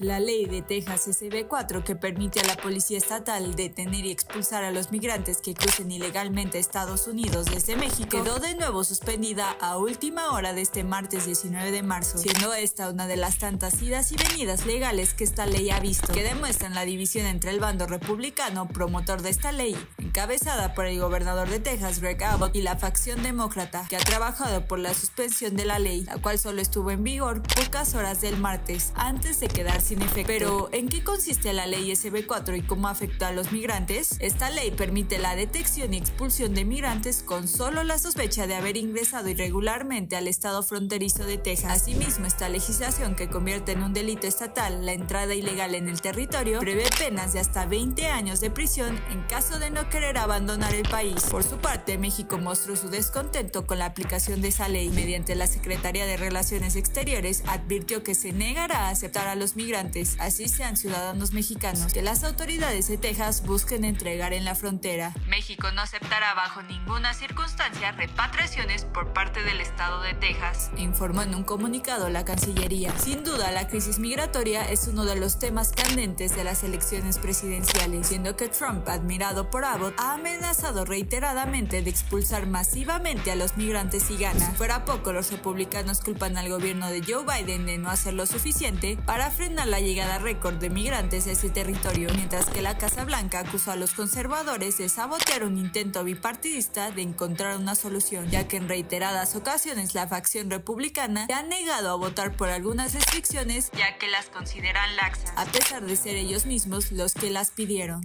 La ley de Texas SB4, que permite a la policía estatal detener y expulsar a los migrantes que crucen ilegalmente a Estados Unidos desde México, quedó de nuevo suspendida a última hora de este martes 19 de marzo, siendo esta una de las tantas idas y venidas legales que esta ley ha visto, que demuestran la división entre el bando republicano, promotor de esta ley, encabezada por el gobernador de Texas, Greg Abbott, y la facción demócrata, que ha trabajado por la suspensión de la ley, la cual solo estuvo en vigor pocas horas del martes, antes de quedar sin efecto. Pero, ¿en qué consiste la ley SB4 y cómo afecta a los migrantes? Esta ley permite la detección y expulsión de migrantes con solo la sospecha de haber ingresado irregularmente al estado fronterizo de Texas. Asimismo, esta legislación, que convierte en un delito estatal la entrada ilegal en el territorio, prevé penas de hasta 20 años de prisión en caso de no querer abandonar el país. Por su parte, México mostró su descontento con la aplicación de esa ley. Mediante la Secretaría de Relaciones Exteriores, advirtió que se negará a aceptar a los migrantes, así sean ciudadanos mexicanos, que las autoridades de Texas busquen entregar en la frontera. México no aceptará bajo ninguna circunstancia repatriaciones por parte del estado de Texas, informó en un comunicado la Cancillería. Sin duda, la crisis migratoria es uno de los temas candentes de las elecciones presidenciales, siendo que Trump, admirado por Abbott, ha amenazado reiteradamente de expulsar masivamente a los migrantes si gana. Si fuera poco, los republicanos culpan al gobierno de Joe Biden de no hacer lo suficiente para frenar la llegada récord de migrantes a ese territorio, mientras que la Casa Blanca acusó a los conservadores de sabotear un intento bipartidista de encontrar una solución, ya que en reiteradas ocasiones la facción republicana se ha negado a votar por algunas restricciones, ya que las consideran laxas, a pesar de ser ellos mismos los que las pidieron.